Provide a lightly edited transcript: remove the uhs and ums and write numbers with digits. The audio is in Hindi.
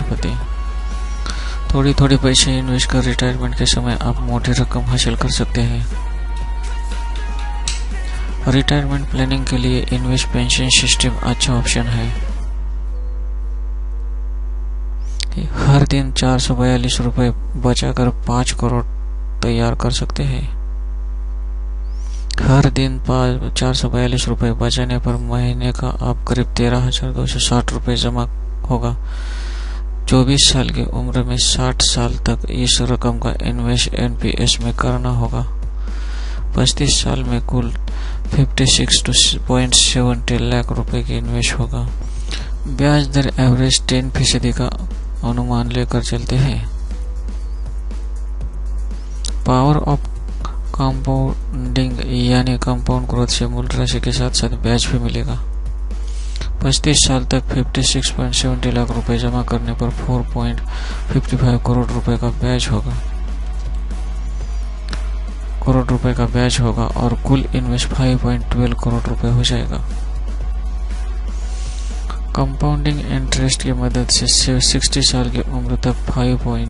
करोड़पति। थोड़ी थोड़ी पैसे इन्वेस्ट कर रिटायरमेंट के समय आप मोटी रकम हासिल कर सकते हैं। रिटायरमेंट प्लानिंग के लिए इन्वेस्ट पेंशन सिस्टम अच्छा ऑप्शन है। हर दिन 442 रुपए बचाकर 5 करोड़ तैयार कर सकते हैं। हर दिन 442 रुपए बचाने पर महीने का आप करीब 13,260 रुपए जमा होगा। 24 साल की उम्र में 60 साल तक इस रकम का इन्वेस्ट एनपीएस में करना होगा। 35 साल में कुल 56.70 लाख रुपए की इन्वेस्ट होगा। ब्याज दर एवरेज 10% का अनुमान लेकर चलते हैं। पावर ऑफ कंपाउंडिंग यानी कंपाउंड ग्रोथ से मूल राशि के साथ साथ ब्याज भी मिलेगा। 35 साल तक 56.70 लाख रुपए जमा करने पर 4.55 करोड़ रुपए का ब्याज होगा और कुल इन्वेस्ट 5.12 करोड़ रुपए हो जाएगा। कंपाउंडिंग इंटरेस्ट की मदद से 60 साल की उम्र तक